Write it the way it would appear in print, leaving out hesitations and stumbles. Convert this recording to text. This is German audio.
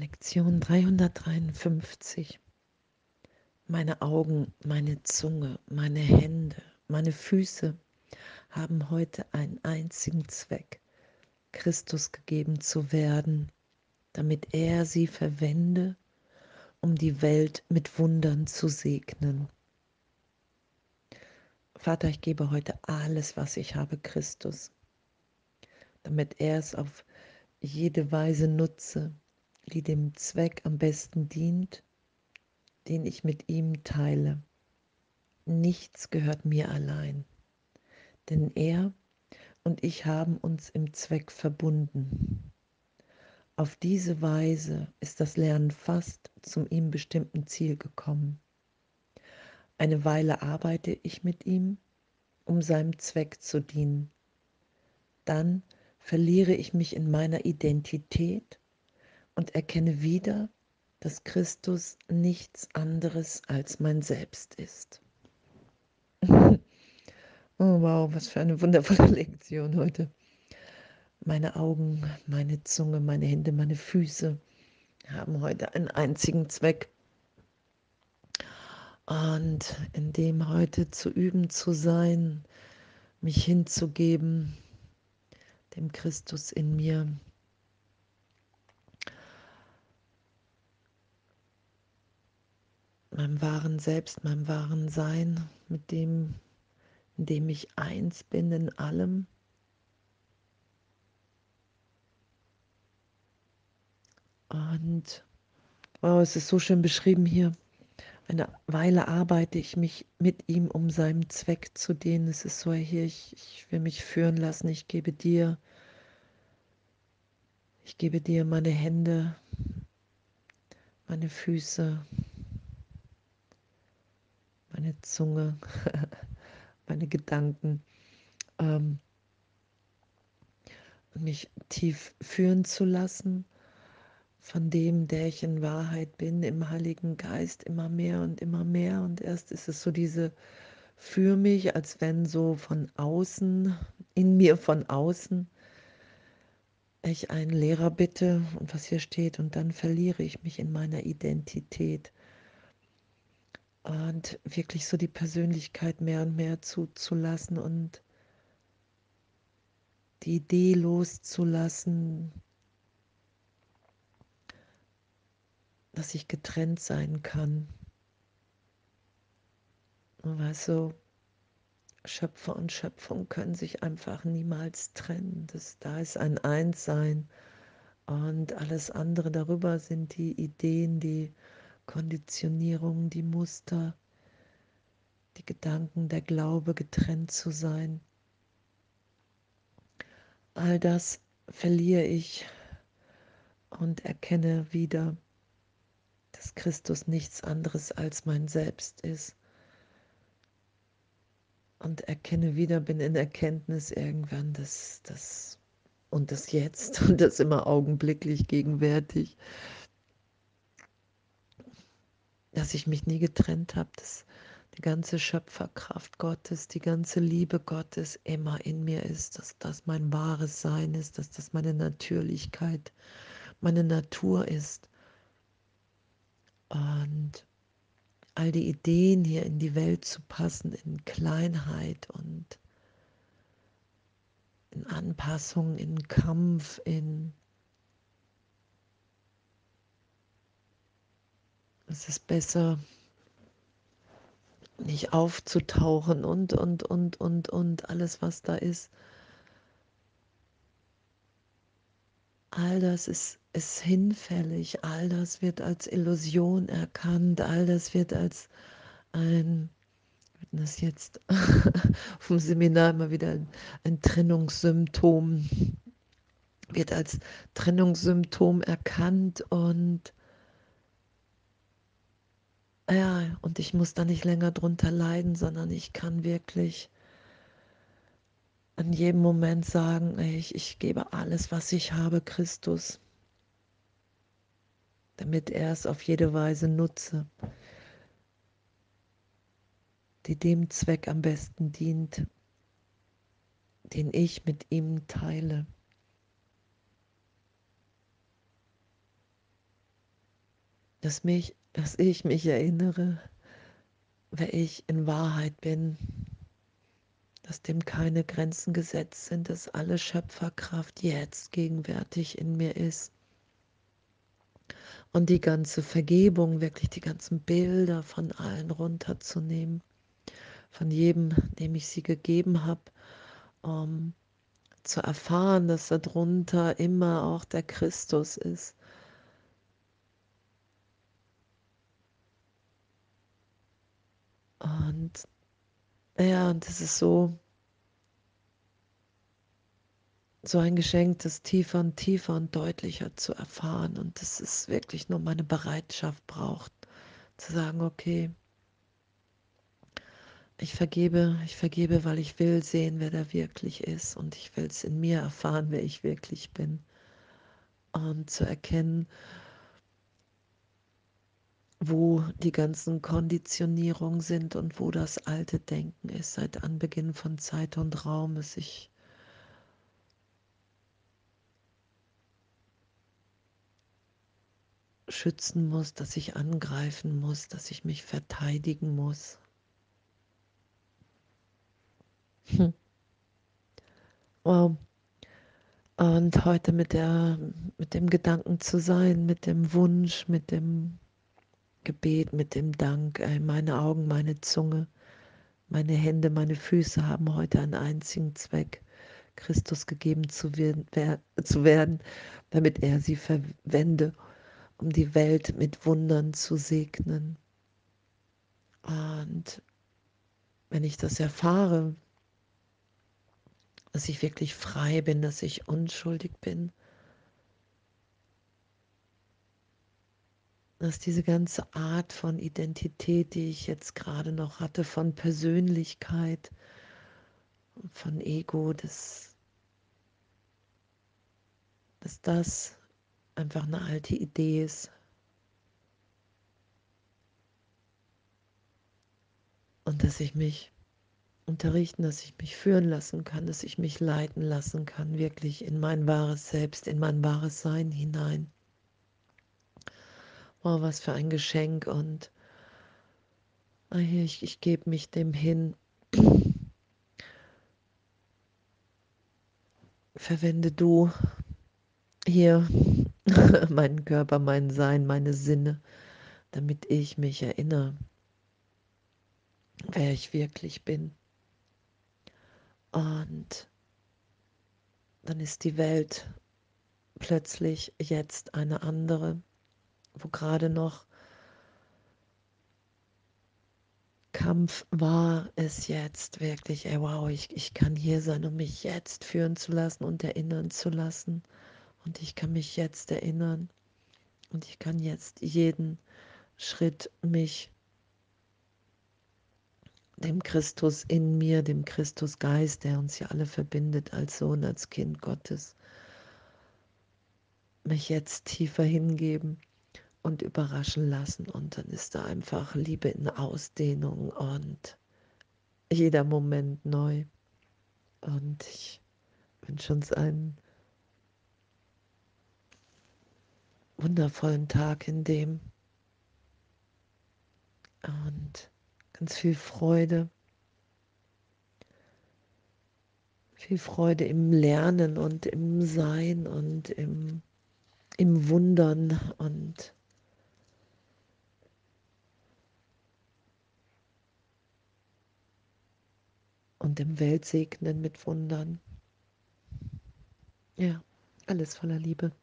Lektion 353. Meine Augen, meine Zunge, meine Hände, meine Füße haben heute einen einzigen Zweck, Christus gegeben zu werden, damit er sie verwende, um die Welt mit Wundern zu segnen. Vater, ich gebe heute alles, was ich habe, Christus, damit er es auf jede Weise nutze, die dem Zweck am besten dient, den ich mit ihm teile. Nichts gehört mir allein, denn er und ich haben uns im Zweck verbunden. Auf diese Weise ist das Lernen fast zum ihm bestimmten Ziel gekommen. Eine Weile arbeite ich mit ihm, um seinem Zweck zu dienen. Dann verliere ich mich in meiner Identität und erkenne wieder, dass Christus nichts anderes als mein Selbst ist. Oh wow, was für eine wundervolle Lektion heute. Meine Augen, meine Zunge, meine Hände, meine Füße haben heute einen einzigen Zweck. Und in dem heute zu üben zu sein, mich hinzugeben, dem Christus in mir, meinem wahren Selbst, meinem wahren Sein, mit dem, in dem ich eins bin in allem. Und wow, es ist so schön beschrieben hier. Eine Weile arbeite ich mich mit ihm, um seinem Zweck zu dienen. Es ist so hier, ich will mich führen lassen. Ich gebe dir meine Hände, meine Füße, meine Zunge, meine Gedanken, und mich tief führen zu lassen von dem, der ich in Wahrheit bin, im Heiligen Geist, immer mehr und immer mehr. Und erst ist es so für mich, als wenn so von außen, in mir von außen, ich einen Lehrer bitte und was hier steht, und dann verliere ich mich in meiner Identität und wirklich so die Persönlichkeit mehr und mehr zuzulassen und die Idee loszulassen, dass ich getrennt sein kann. Weißt du, Schöpfer und Schöpfung können sich einfach niemals trennen. Da ist ein Einssein und alles andere darüber sind die Ideen, die Konditionierungen, die Muster, die Gedanken, der Glaube, getrennt zu sein. All das verliere ich und erkenne wieder, dass Christus nichts anderes als mein Selbst ist. Und erkenne wieder, bin in Erkenntnis irgendwann, das und das Jetzt und das immer augenblicklich gegenwärtig, dass ich mich nie getrennt habe, dass die ganze Schöpferkraft Gottes, die ganze Liebe Gottes immer in mir ist, dass das mein wahres Sein ist, dass das meine Natürlichkeit, meine Natur ist. Und all die Ideen hier in die Welt zu passen, in Kleinheit und in Anpassung, in Kampf, es ist besser, nicht aufzutauchen und alles, was da ist. All das ist hinfällig, all das wird als Illusion erkannt, all das wird als das jetzt vom Seminar immer wieder ein Trennungssymptom, wird als Trennungssymptom erkannt und ja, und ich muss da nicht länger drunter leiden, sondern ich kann wirklich an jedem Moment sagen, ey, ich gebe alles, was ich habe, Christus, damit er es auf jede Weise nutze, die dem Zweck am besten dient, den ich mit ihm teile. dass ich mich erinnere, wer ich in Wahrheit bin, dass dem keine Grenzen gesetzt sind, dass alle Schöpferkraft jetzt gegenwärtig in mir ist und die ganze Vergebung, wirklich die ganzen Bilder von allen runterzunehmen, von jedem, dem ich sie gegeben habe, um zu erfahren, dass darunter immer auch der Christus ist. Und ja, und das ist so ein Geschenk, das tiefer und deutlicher zu erfahren. Und das ist wirklich nur meine Bereitschaft braucht, zu sagen, okay, ich vergebe, weil ich will sehen, wer da wirklich ist. Und ich will es in mir erfahren, wer ich wirklich bin. Und zu erkennen, wo die ganzen Konditionierungen sind und wo das alte Denken ist, seit Anbeginn von Zeit und Raum, dass ich schützen muss, dass ich angreifen muss, dass ich mich verteidigen muss. Hm. Wow. Und heute mit dem Gedanken zu sein, mit dem Wunsch, mit dem Gebet, mit dem Dank. Meine Augen, meine Zunge, meine Hände, meine Füße haben heute einen einzigen Zweck, Christus gegeben zu werden, damit er sie verwende, um die Welt mit Wundern zu segnen. Und wenn ich das erfahre, dass ich wirklich frei bin, dass ich unschuldig bin, dass diese ganze Art von Identität, die ich jetzt gerade noch hatte, von Persönlichkeit, von Ego, dass das einfach eine alte Idee ist und dass ich mich unterrichten, dass ich mich führen lassen kann, dass ich mich leiten lassen kann, wirklich in mein wahres Selbst, in mein wahres Sein hinein. Oh, was für ein Geschenk und ich gebe mich dem hin. Verwende du hier meinen Körper, mein Sein, meine Sinne, damit ich mich erinnere, wer ich wirklich bin. Und dann ist die Welt plötzlich jetzt eine andere, wo gerade noch Kampf war, es jetzt wirklich, ey, wow, ich kann hier sein, um mich jetzt führen zu lassen und erinnern zu lassen. Und ich kann mich jetzt erinnern und ich kann jetzt jeden Schritt mich dem Christus in mir, dem Christusgeist, der uns ja alle verbindet als Sohn, als Kind Gottes, mich jetzt tiefer hingeben und überraschen lassen. Und dann ist da einfach Liebe in Ausdehnung und jeder Moment neu. Und ich wünsche uns einen wundervollen Tag in dem und ganz viel Freude im Lernen und im Sein und im Wundern und im Weltsegnen mit Wundern. Ja, alles voller Liebe.